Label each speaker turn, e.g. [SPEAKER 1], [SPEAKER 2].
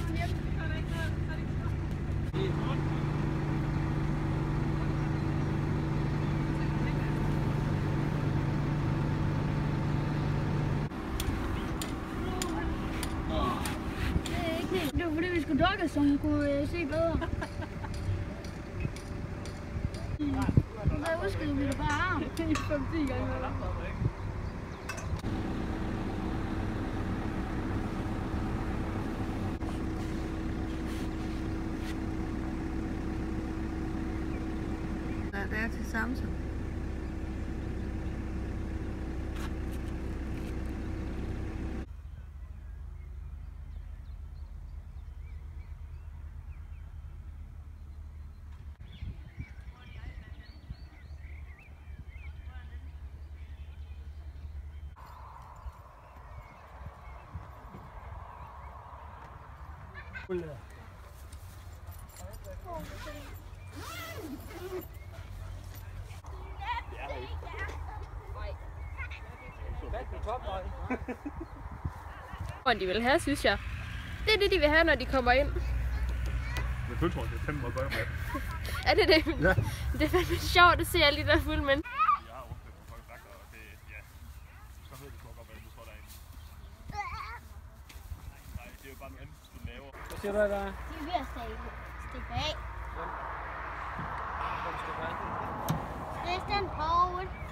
[SPEAKER 1] Det var fordi vi skulle dukke, så hun kunne se bedre. Så udskriver vi det bare arm. 5-10 gange.
[SPEAKER 2] Det er til Samsung.
[SPEAKER 3] De vil have, synes jeg. Det er det, de vil have, når de kommer ind.
[SPEAKER 4] Jeg føler, det er fandme meget godt med.
[SPEAKER 3] Er det det? Ja. Det er fandme sjovt at se alle de der fulde mænd.
[SPEAKER 4] Jeg har rundt på folk sagt, og det, ja, så ved du godt, hvad du tror derinde. Nej, det er jo bare noget andet, du laver.
[SPEAKER 5] Hvad siger du, der?
[SPEAKER 1] De er ved at stikke af.
[SPEAKER 5] Hvor skal du have?
[SPEAKER 1] Det er den på.